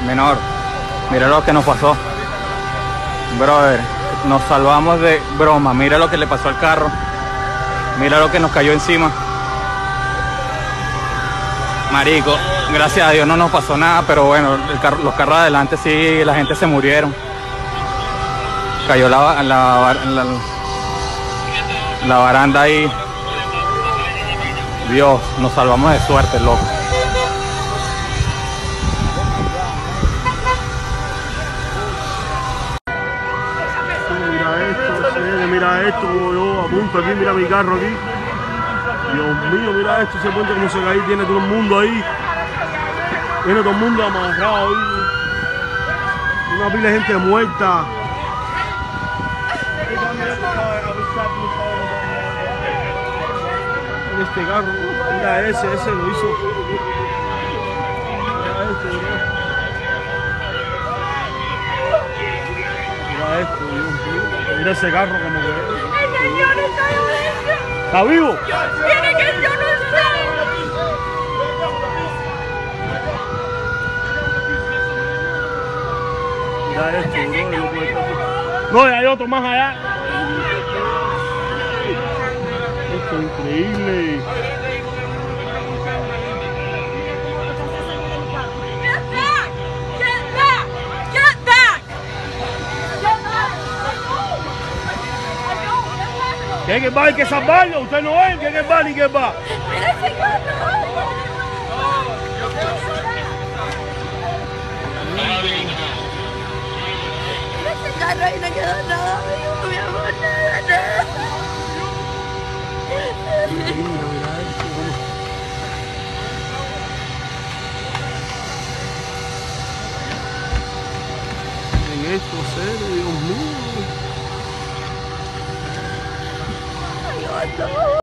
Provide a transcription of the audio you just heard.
Menor, mira lo que nos pasó. Brother, nos salvamos de broma. Mira lo que le pasó al carro. Mira lo que nos cayó encima. Marico, gracias a Dios no nos pasó nada, pero bueno, los carros adelante sí, la gente se murieron. Cayó la baranda ahí. Dios, nos salvamos de suerte, loco. Mira esto, como yo apunto aquí, mira mi carro aquí. Dios mío, mira esto, ese puente como se cae, tiene todo el mundo ahí. Tiene todo el mundo amarrado ahí. Una pila de gente muerta. En este carro, mira ese lo hizo. Mira este, mira esto, Dios mío. Mira ese carro como que... ¡El señor está vivo! ¿Está vivo? ¡Tiene que yo no sé! Mira esto, no, hay otro más allá. Esto es increíble. Get back! Get back! Get back! Get back! Que hay que salvarlo, usted no ve, que va ni que va. ¡Mira ese carro! Mira ese carro ahí, no quedó nada, amigo, mi amor, nada. En esto, serio, Dios mío. Ay, no.